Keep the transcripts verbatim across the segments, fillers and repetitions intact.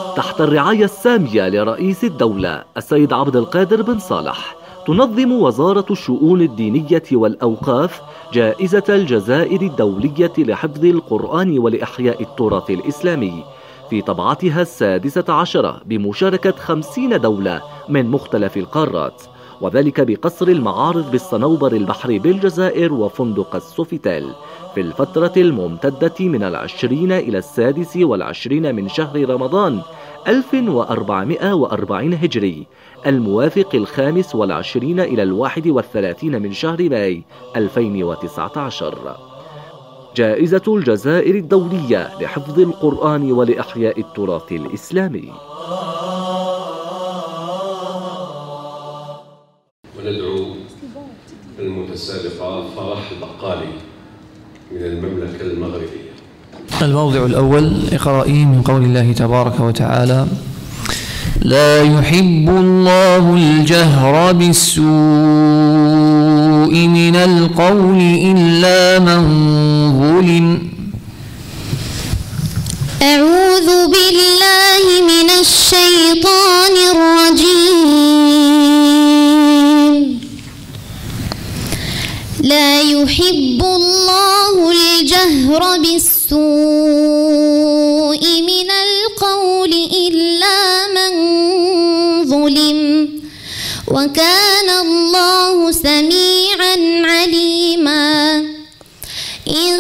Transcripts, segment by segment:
تحت الرعاية السامية لرئيس الدولة السيد عبد القادر بن صالح، تنظم وزارة الشؤون الدينية والأوقاف جائزة الجزائر الدولية لحفظ القرآن ولإحياء التراث الإسلامي في طبعتها السادسة عشرة بمشاركة خمسين دولة من مختلف القارات، وذلك بقصر المعارض بالصنوبر البحري بالجزائر وفندق السوفيتيل في الفترة الممتدة من العشرين إلى السادس والعشرين من شهر رمضان ألف وأربعمائة وأربعين هجري، الموافق الخامس والعشرين إلى الواحد والثلاثين من شهر ماي ألفين وتسعة عشر. جائزة الجزائر الدولية لحفظ القرآن ولإحياء التراث الإسلامي. وندعو المتسابقة فرح البقالي من المملكة المغربية. الموضع الأول إقرائي من قول الله تبارك وتعالى: لا يحب الله الجهر بالسوء من القول إلا من ظلم. أعوذ بالله من الشيطان الرجيم. لا يحب الله الجهر بالسوء من القول إلا من ظلم، وكان الله سميعا عليما. إن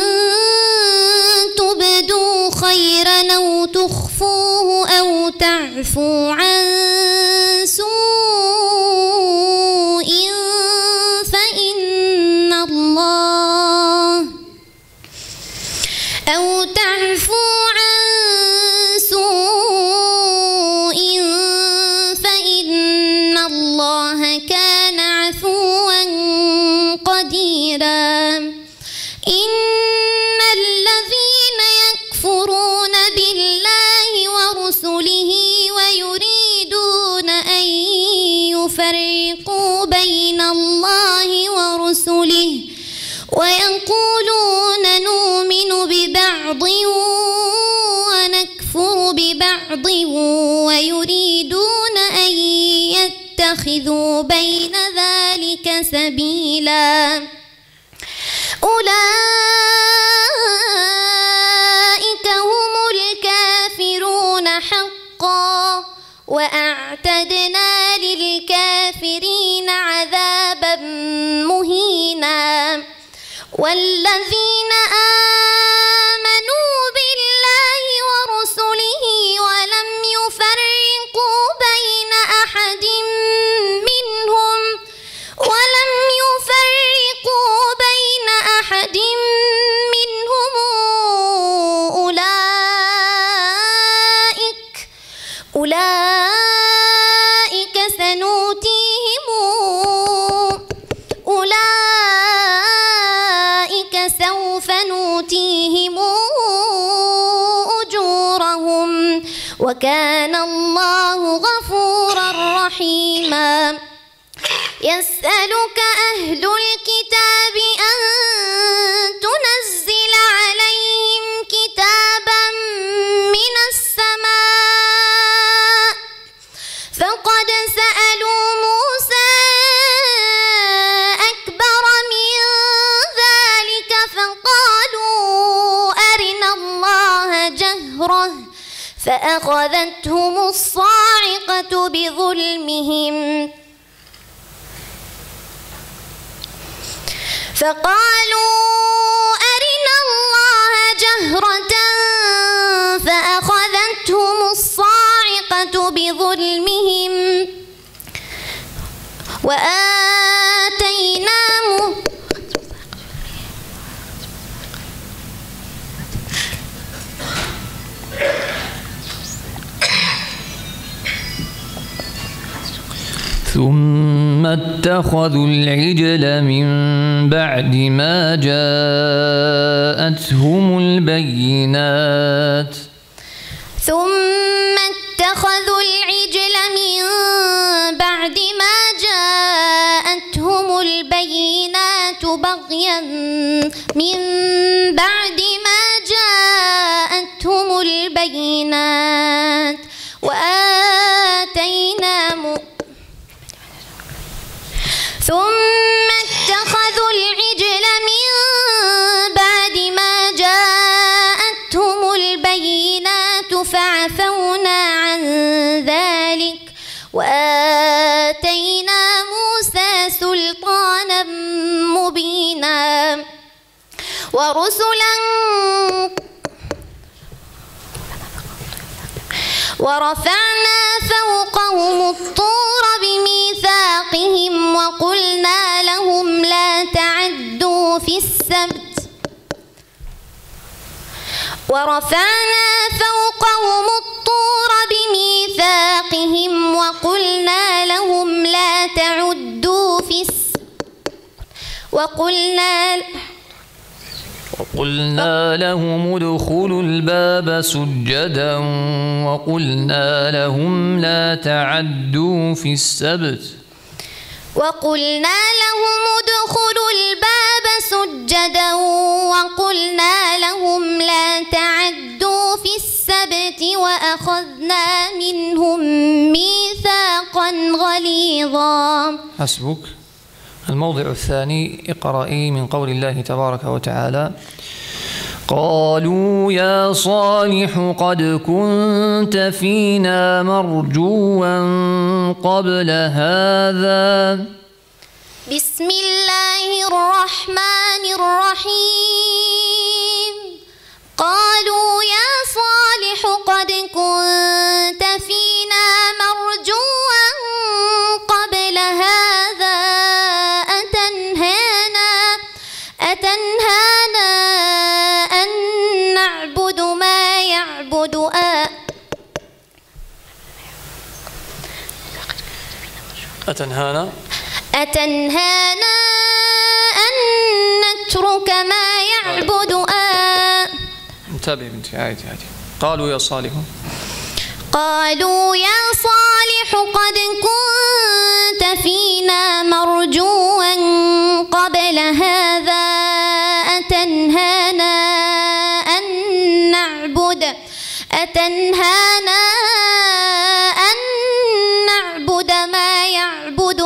تبدوا خيرا أو تخفوه أو تعفوا عن سوء فإن الله أو تعفوا عن سوء فإن الله كان عفوا قديرا. إن الذين يكفرون بالله ورسله ويريدون أن يفرقوا بين الله ورسله ويقولون نؤمن ببعض ونكفر ببعض ويريدون أن يتخذوا بين ذلك سبيلا، أولئك هم الكافرون حقا، وأعتدنا للكافرين عذابا مهينا. والذين آمنوا بالله ورسله ولم يفرقوا بين أحد منهم ولم يفرقوا بين أحد منهم أولئك أولئك سنؤتيهم أولئك سوف نؤتيهم أجورهم، وكان الله غفورا رحيما. يسألك أهل الكتاب أن تنزل عليهم كتابا من السماء، فقد سألوا موسى أكبر من ذلك فقالوا أرنا الله جهرة فأخذتهم الصاعقة بظلمهم فقالوا أرنا الله جهرة فأخذتهم الصاعقة بظلمهم وآتيناهم ثم اتخذوا العجل من بعد ما جاءتهم البينات ثم اتخذوا العجل من بعد ما جاءتهم البينات بغيا من بعد ما جاءتهم البينات فعفونا عن ذلك وآتينا موسى سلطانا مبينا ورسلا ورفعنا فوقهم الطور بميثاقهم وقلنا لهم لا تعدوا في السبت ورفعنا فوقهم الطور بميثاقهم وقلنا لهم لا تعدوا في السبت وقلنا وقلنا لهم ادخلوا الباب سجدا وقلنا لهم لا تعدوا في السبت وقلنا لهم ادخلوا الباب سجدا وقلنا لهم لا تعدوا في السبت وأخذنا منهم ميثاقا غليظا. حسبك. الموضع الثاني اقرأي من قول الله تبارك وتعالى: قالوا يا صالح قد كنت فينا مرجوا قبل هذا. بسم الله الرحمن الرحيم. قالوا يا صالح قد كنت فينا مرجوا قبل هذا أتنهانا أتنهانا أن نعبد ما يعبد آباؤنا أتنهانا أتنهانا أن نترك ما يعبد آباؤنا. انتبه بنتي، عادي عادي. قالوا يا صالح قالوا يا صالح قد كنت فينا مرجوا قبل هذا أتنهانا أن نعبد أتنهانا أن نعبد ما يعبد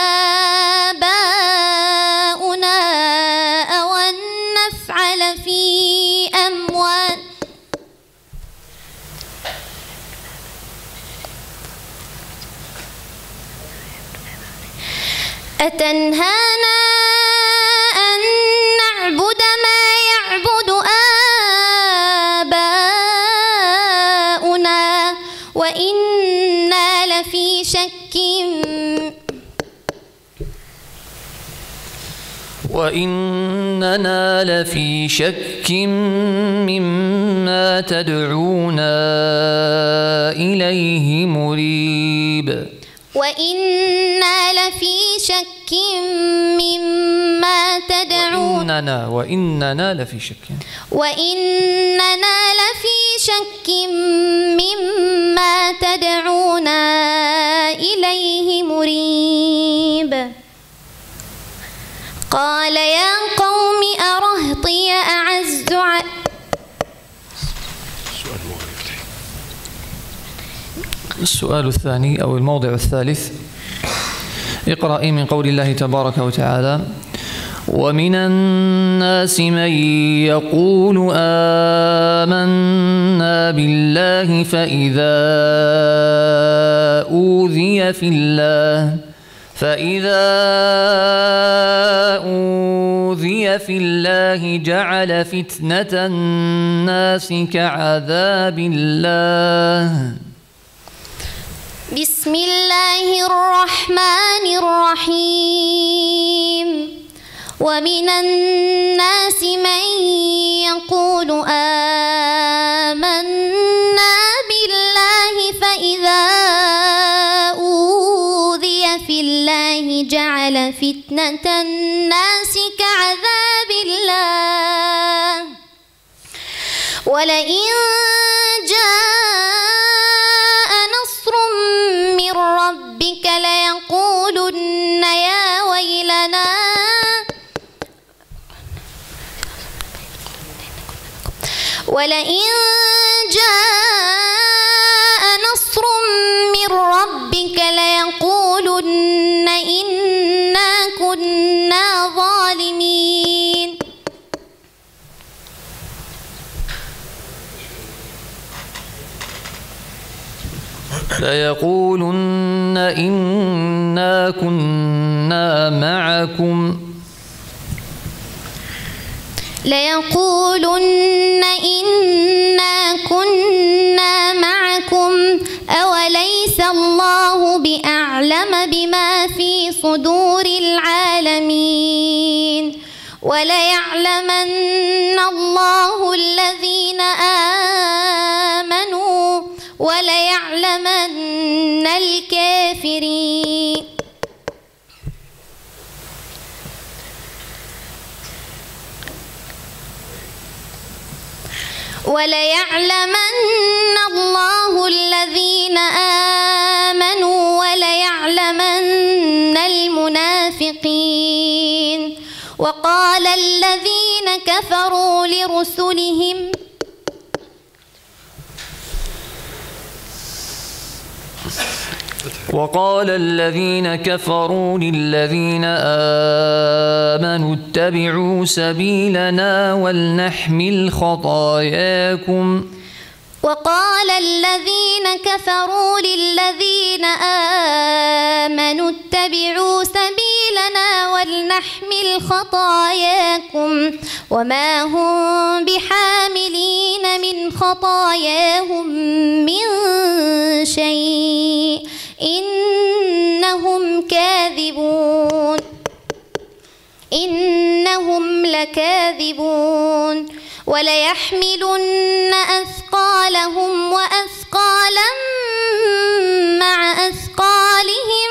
آباؤنا أو أن نفعل في أموال أتنهانا أن نعبد ما يعبد آباؤنا وإنا لفي شك وإننا لفي شك مما تدعونا إليه مريب. وإنا لفي شك مما تدعونا وإننا لفي شك وإننا لفي شك مما تدعونا إليه مريب. قال يا قوم أرهطي أعز على السؤال الثاني أو الموضع الثالث اقرأي من قول الله تبارك وتعالى: ومن الناس من يقول آمنا بالله فإذا أوذي في الله فإذا أوذي في الله جعل فتنة الناس كعذاب الله. بسم الله الرحمن الرحيم. ومن الناس من يقول آمنا بالله فإذا أوذي في الله جعل فتنة الناس كعذاب الله ولئن جاء نصر من ربك ليقولن يا ويلنا ولئن جاء نصر من ربك ليقولن إنا كنا ظالمين. ليقولن إنا كنا معكم ليقولن إنا كنا معكم أوليس الله بأعلم بما في صدور العالمين وليعلمن الله الذين آمنوا وليعلمن الكافرين وليعلمن الله الذين آمنوا وليعلمن المنافقين وقال الذين كفروا لرسلهم وقال الذين كفروا للذين آمنوا اتبعوا سبيلنا ولنحمل خطاياكم وقال الذين كفروا للذين آمنوا اتبعوا سبيلنا ولنحمل خطاياكم وما هم بحاملين من خطاياهم من شيء إنهم كاذبون إنهم لكاذبون وليحملن أثقالهم وأثقالا مع أثقالهم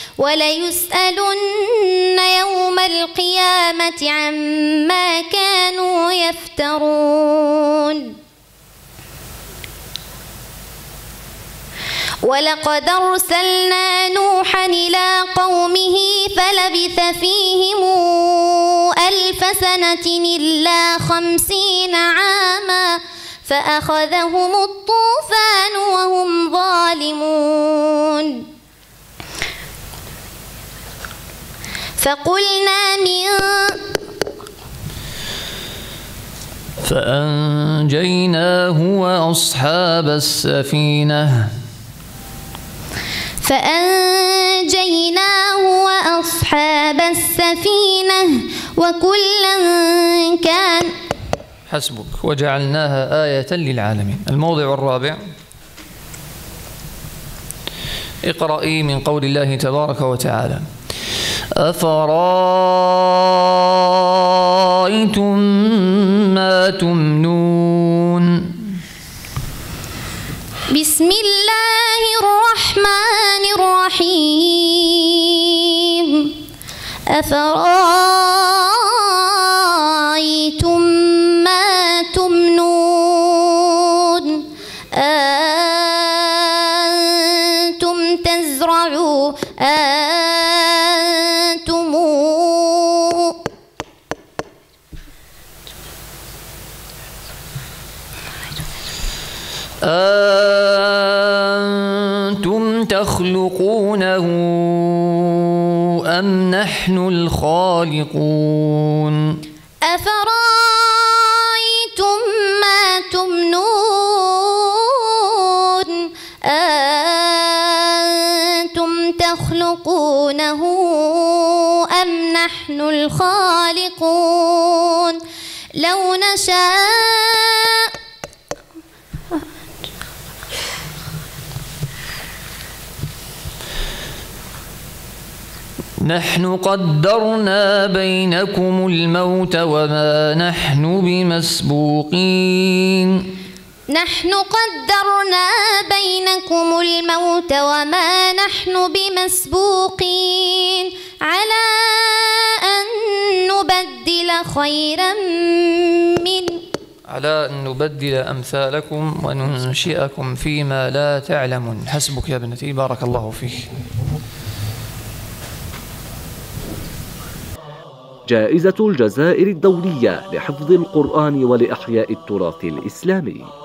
وليسألن يوم القيامة عما كانوا يفترون ولقد أرسلنا نوحا إلى قومه فلبث فيهم ألف سنة إلا خمسين عاما فأخذهم الطوفان وهم ظالمون فقلنا من فأنجيناه وأصحاب السفينة فأنجيناه وأصحاب السفينة وكلا كان حسبك وجعلناها آية للعالمين. الموضع الرابع: اقرأي من قول الله تبارك وتعالى: أفرأيتم ما تمنون. بسم الله الرحمن الرحيم. أفرأيتم ما تمنون أنتم تزرعون أنتم أنتم تخلقونه أم نحن الخالقون. أفرأيتم ما تمنون أنتم تخلقونه أم نحن الخالقون. لو نشاء نحن قدرنا بينكم الموت وما نحن بمسبوقين. نحن قدرنا بينكم الموت وما نحن بمسبوقين على أن نبدل خيرا من على أن نبدل أمثالكم وننشئكم فيما لا تعلمون. حسبك يا ابنتي، بارك الله فيك. جائزة الجزائر الدولية لحفظ القرآن ولإحياء التراث الإسلامي.